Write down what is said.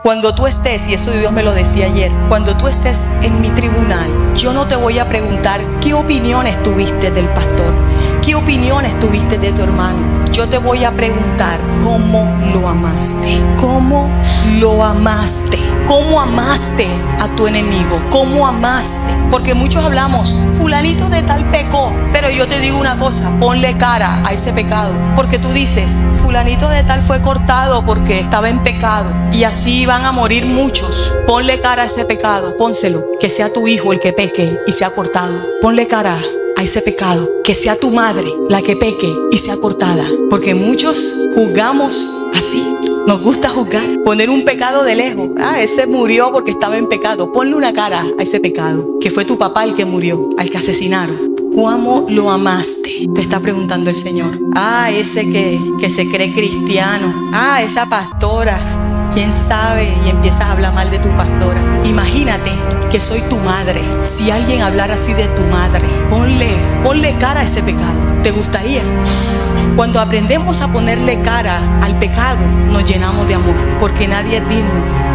Cuando tú estés, y eso Dios me lo decía ayer, cuando tú estés en mi tribunal, yo no te voy a preguntar qué opiniones tuviste del pastor, qué opiniones tuviste de tu hermano. Yo te voy a preguntar cómo lo amaste, cómo lo amaste, cómo amaste a tu enemigo, cómo amaste. Porque muchos hablamos, fulanito de tal pecó, pero yo te digo una cosa, ponle cara a ese pecado. Porque tú dices, fulanito de tal fue cortado porque estaba en pecado y así van a morir muchos. Ponle cara a ese pecado, pónselo, que sea tu hijo el que peque y sea cortado. Ponle cara a ese pecado, que sea tu madre la que peque y sea cortada. Porque muchos juzgamos así, nos gusta juzgar, poner un pecado de lejos. Ese murió porque estaba en pecado. Ponle una cara a ese pecado, que fue tu papá el que murió, al que asesinaron. ¿Cómo lo amaste? Te está preguntando el Señor. Ese que se cree cristiano. Esa pastora, quién sabe, y empiezas a hablar mal de tu pastora. Imagínate que soy tu madre. Si alguien hablara así de tu madre, ponle cara a ese pecado. ¿Te gustaría? Cuando aprendemos a ponerle cara al pecado, nos llenamos de amor, porque nadie es digno